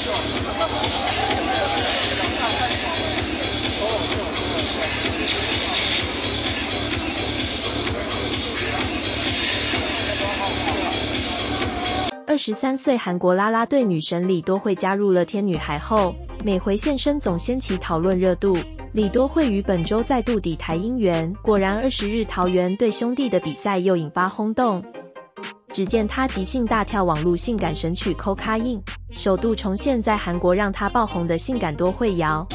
23岁韩国啦啦队女神李多惠加入乐天女孩后，每回现身总掀起讨论热度。李多惠于本周再度抵台姻缘，果然20日桃园对兄弟的比赛又引发轰动。只见她即兴大跳网络性感神曲《Cocaine》，首度重现在韩国让她爆红的性感多惠摇。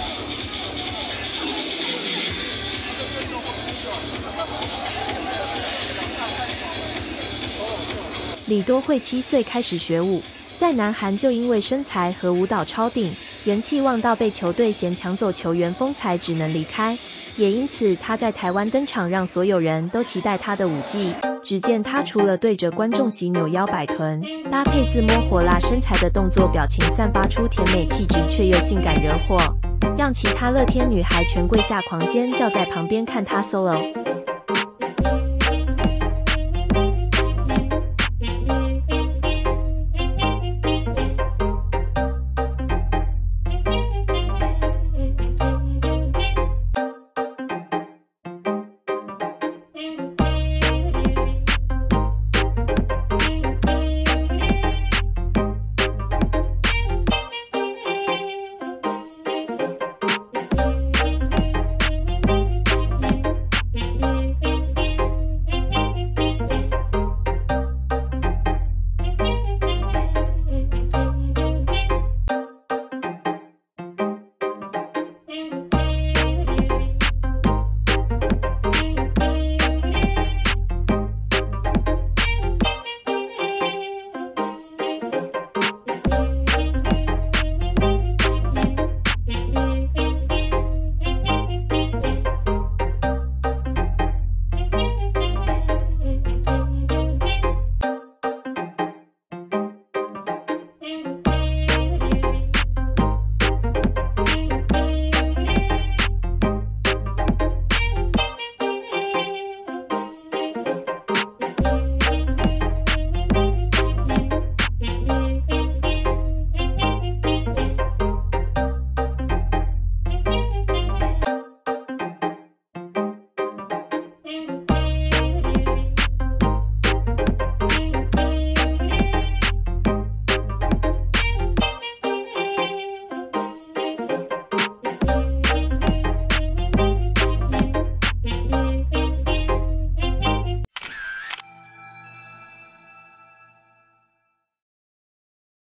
李多惠7岁开始学舞，在南韩就因为身材和舞蹈超顶，人气旺到被球队嫌抢走球员风采，只能离开。也因此，她在台湾登场，让所有人都期待她的舞技。只见她除了对着观众席扭腰摆臀，搭配自摸火辣身材的动作，表情散发出甜美气质，却又性感惹火，让其他乐天女孩全跪下狂尖叫，在旁边看她 solo。